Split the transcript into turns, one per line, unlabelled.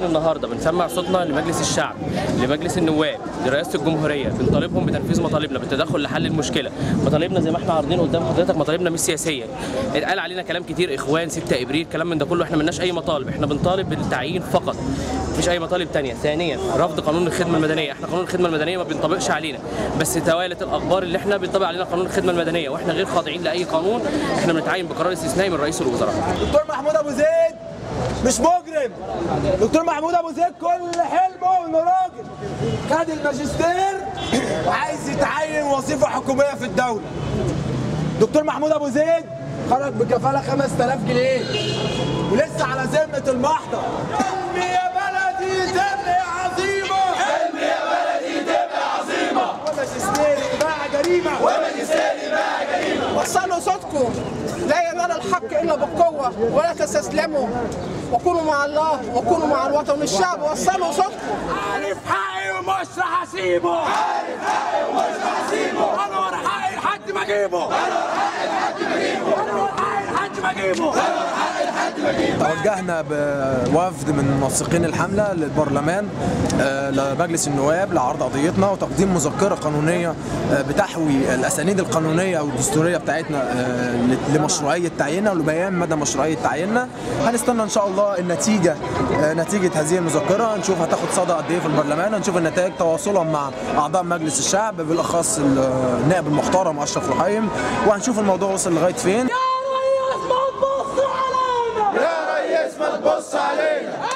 طالعين النهارده بنسمع صوتنا لمجلس الشعب، لمجلس النواب، لرئاسه الجمهوريه، بنطالبهم بتنفيذ مطالبنا، بالتدخل لحل المشكله. مطالبنا زي ما احنا عارضين قدام حضرتك، مطالبنا مش سياسيه. اتقال علينا كلام كتير، اخوان، 6 ابريل، كلام من ده كله. احنا ملناش اي مطالب، احنا بنطالب بالتعيين فقط، مفيش اي مطالب ثانيه. ثانيا رفض قانون الخدمه المدنيه، احنا قانون الخدمه المدنيه ما بينطبقش علينا، بس توالت الاخبار اللي احنا بينطبق علينا قانون الخدمه المدنيه، واحنا غير خاضعين لاي قانون. احنا بنتعين بقرار استثنائي من رئيس الوزراء.
دكتور محمود ابو زيد مش مجرم. دكتور محمود ابو زيد كل حلمه انه راجل خد الماجستير وعايز يتعين وظيفه حكوميه في الدوله. دكتور محمود ابو زيد خرج بكفاله 5000 جنيه ولسه على ذمه المحضر. حلمي يا بلدي تبقى عظيمه، حلمي يا بلدي تبقى عظيمه، وماجستيري بقى جريمه، وماجستيري بقى جريمه.
وصلوا صوتكم، لا ينال الحق الا بالقوه ولا تستسلموا، وكونوا مع الله وكونوا مع الوطن والشعب. وصلوا صوتكم.
عارف حقي ومش رح اسيبه، عارف حقي ومش رح اسيبه، انا ورا حقي لحد ما اجيبه، انا ورا حقي لحد ما اجيبه، انا ورا حقي لحد ما اجيبه، انا ورا حقي لحد ما اجيبه.
توجهنا بوفد من منسقين الحمله للبرلمان لمجلس النواب لعرض قضيتنا وتقديم مذكره قانونيه بتحوي الاسانيد القانونيه او الدستوريه بتاعتنا لمشروعيه تعييننا ولبيان مدى مشروعيه تعييننا. هنستنى ان شاء الله النتيجه، نتيجه هذه المذكره، نشوف هتاخد صدى قد ايه في البرلمان، هنشوف النتائج تواصلا مع اعضاء مجلس الشعب بالاخص النائب المحترم اشرف رحيم، وهنشوف الموضوع وصل لغايه فين.
يا ريس ما تبص علينا، يا ريس ما تبص علينا.